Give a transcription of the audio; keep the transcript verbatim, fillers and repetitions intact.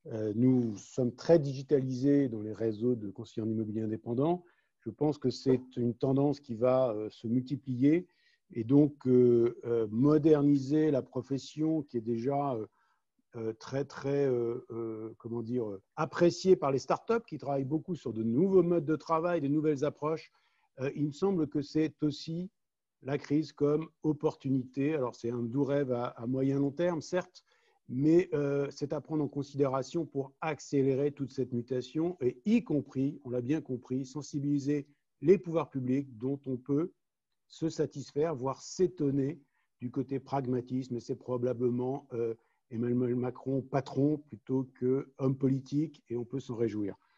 Euh, nous sommes très digitalisés dans les réseaux de conseillers en immobilier indépendants. Je pense que c'est une tendance qui va euh, se multiplier et donc euh, euh, moderniser la profession qui est déjà euh, euh, très, très, euh, euh, comment dire, appréciée par les startups qui travaillent beaucoup sur de nouveaux modes de travail, de nouvelles approches. Euh, il me semble que c'est aussi la crise comme opportunité. Alors, c'est un doux rêve à, à moyen long terme, certes, mais euh, c'est à prendre en considération pour accélérer toute cette mutation et y compris, on l'a bien compris, sensibiliser les pouvoirs publics dont on peut se satisfaire, voire s'étonner du côté pragmatisme. Et c'est probablement euh, Emmanuel Macron patron plutôt qu'homme politique et on peut s'en réjouir.